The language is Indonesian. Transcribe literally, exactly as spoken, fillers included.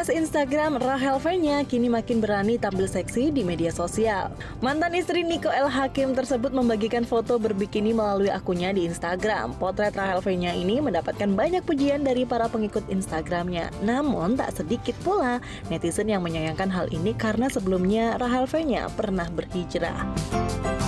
Sukses Instagram Rachel Fenya kini makin berani tampil seksi di media sosial. Mantan istri Nico L. Hakim tersebut membagikan foto berbikini melalui akunnya di Instagram. Potret Rachel Fenya ini mendapatkan banyak pujian dari para pengikut Instagramnya. Namun tak sedikit pula netizen yang menyayangkan hal ini karena sebelumnya Rachel Fenya pernah berhijrah.